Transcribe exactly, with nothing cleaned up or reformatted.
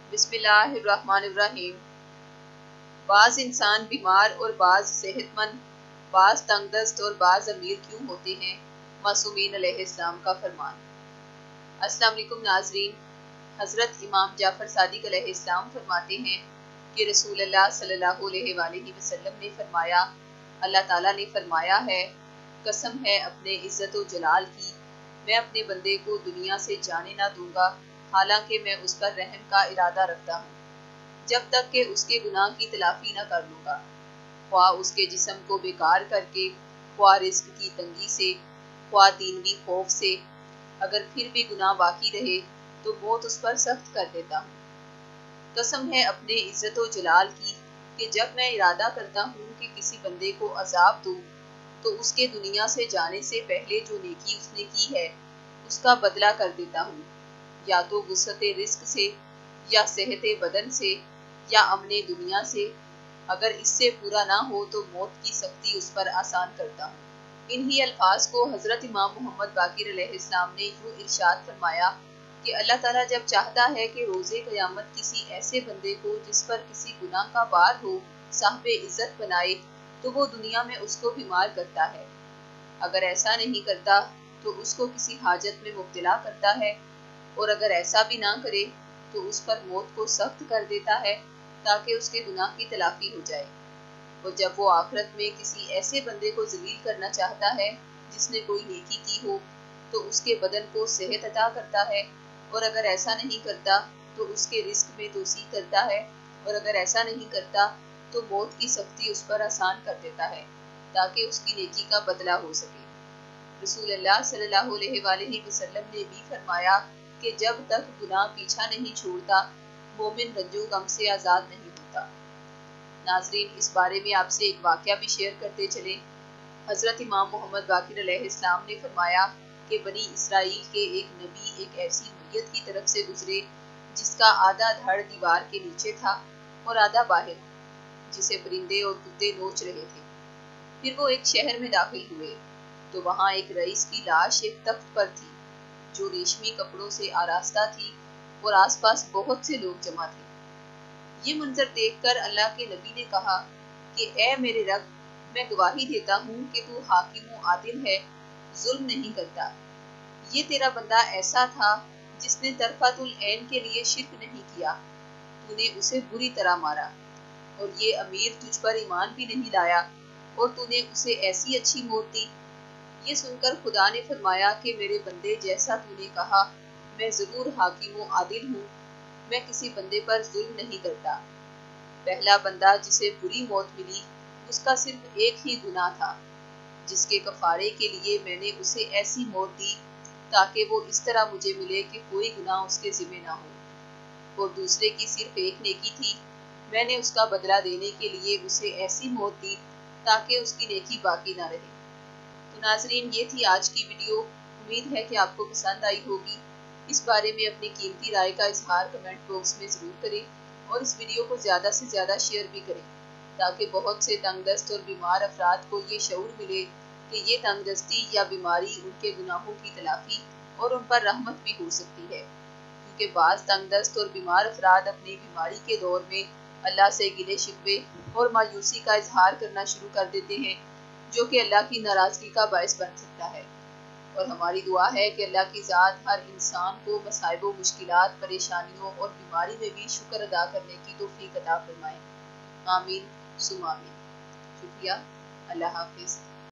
بسم اللہ الرحمن الرحیم۔ بعض انسان بیمار اور بعض صحت مند، بعض تنگ دست اور بعض امیر کیوں ہوتے ہیں؟ معصومین علیہ السلام کا فرمان۔ السلام علیکم ناظرین، حضرت امام جعفر صادق علیہ السلام فرماتے ہیں کہ رسول اللہ صلی اللہ علیہ وآلہ وسلم نے فرمایا، اللہ تعالیٰ نے فرمایا ہے، قسم ہے اپنے عزت و جلال کی، میں اپنے بندے کو دنیا سے جانے نہ دوں گا حالانکہ میں اس پر رحم کا ارادہ رکھتا ہوں، جب تک کہ اس کے گناہ کی تلافی نہ کر لوں گا، خواہ اس کے جسم کو بیکار کر کے، خواہ رزق کی تنگی سے، خواہ دینوی خوف سے، اگر پھر بھی گناہ باقی رہے تو موت اس پر سخت کر دیتا ہوں۔ قسم ہے اپنے عزت و جلال کی کہ جب میں ارادہ کرتا ہوں کہ کسی بندے کو عذاب دوں تو اس کے دنیا سے جانے سے پہلے جو نیکی اس نے کی ہے اس کا بدلہ کر دیتا ہوں، یا تو وسعت رزق سے، یا صحت بدن سے، یا امن دنیا سے، اگر اس سے پورا نہ ہو تو موت کی سختی اس پر آسان کرتا ہوں۔ انہی الفاظ کو حضرت امام محمد باقر علیہ السلام نے یوں ارشاد فرمایا کہ اللہ تعالیٰ جب چاہتا ہے کہ روز قیامت کسی ایسے بندے کو جس پر کسی گناہ کا بار ہو صاحب عزت بنائے تو وہ دنیا میں اس کو بیمار کرتا ہے، اگر ایسا نہیں کرتا تو اس کو کسی حاجت میں مبتلا کرتا ہے، اور اگر ایسا بھی نہ کرے تو اس پر موت کو سخت کر دیتا ہے تاکہ اس کے گناہ کی تلافی ہو جائے۔ اور جب وہ آخرت میں کسی ایسے بندے کو ذلیل کرنا چاہتا ہے جس نے کوئی نیکی کی ہو تو اس کے بدن کو صحت عطا کرتا ہے، اور اگر ایسا نہیں کرتا تو اس کے رزق میں توسیع کرتا ہے، اور اگر ایسا نہیں کرتا تو موت کی سختی اس پر آسان کر دیتا ہے تاکہ اس کی نیکی کا بدلہ ہو سکے۔ رسول اللہ صلی اللہ علیہ وآلہ وسلم نے بھی فرمایا کہ جب تک گناہ پیچھا نہیں چھوڑتا مومن رنج و غم سے آزاد نہیں ہوتا۔ ناظرین، اس بارے میں آپ سے ایک واقعہ بھی شیئر کرتے چلیں۔ حضرت امام محمد باقر علیہ السلام نے فرمایا کہ بنی اسرائیل کے ایک نبی ایک ایسی میت کی طرف سے گزرے جس کا آدھا دھڑ دیوار کے نیچے تھا اور آدھا باہر، جسے پرندے اور کتے نوچ رہے تھے۔ پھر وہ ایک شہر میں داخل ہوئے تو وہاں ایک رئیس کی لاش ایک تخت پر تھی جو ریشمی کپڑوں سے آراستہ تھی، اور آس پاس بہت سے لوگ جمع تھے۔ یہ منظر دیکھ کر اللہ کے نبی نے کہا کہ اے میرے رب، میں گواہی دیتا ہوں کہ تو حاکم و عادل ہے، ظلم نہیں کرتا۔ یہ تیرا بندہ ایسا تھا جس نے طرفۃ العین کے لیے شرک نہیں کیا، تو نے اسے بری طرح مارا، اور یہ امیر تجھ پر ایمان بھی نہیں لایا اور تو نے اسے ایسی اچھی موت دی۔ یہ سن کر خدا نے فرمایا کہ میرے بندے، جیسا تو نے کہا، میں ضرور حاکم و عادل ہوں، میں کسی بندے پر ظلم نہیں کرتا۔ پہلا بندہ جسے بری موت ملی اس کا صرف ایک ہی گناہ تھا جس کے کفارے کے لیے میں نے اسے ایسی موت دی تاکہ وہ اس طرح مجھے ملے کہ کوئی گناہ اس کے ذمہ نہ ہو، اور دوسرے کی صرف ایک نیکی تھی، میں نے اس کا بدلہ دینے کے لیے اسے ایسی موت دی تاکہ اس کی نیکی باقی نہ رہے۔ تو ناظرین، یہ تھی آج کی ویڈیو، امید ہے کہ آپ کو پسند آئی ہوگی۔ اس بارے میں اپنی قیمتی رائے کا اظہار کمنٹ باکس میں ضرور کریں، اور اس ویڈیو کو زیادہ سے زیادہ شیئر بھی کریں تاکہ بہت سے تنگ دست اور بیمار افراد کو یہ شعور ملے کہ یہ تنگ دستی یا بیماری ان کے گناہوں کی تلافی اور ان پر رحمت بھی ہو سکتی ہے، کیونکہ بعض تنگ دست اور بیمار افراد اپنی بیماری کے دور میں اللہ سے گلے شکوے اور مایوسی کا اظہار کرنا شروع کر دیتے ہیں، جو کہ اللہ کی ناراضگی کا باعث بن سکتا ہے۔ اور ہماری دعا ہے کہ اللہ کی ذات ہر انسان کو مصائب و مشکلات، پریشانیوں اور بیماری میں بھی شکر ادا کرنے کی توفیق عطا فرمائے۔ آمین ثم آمین۔ شکریہ۔ اللہ حافظ۔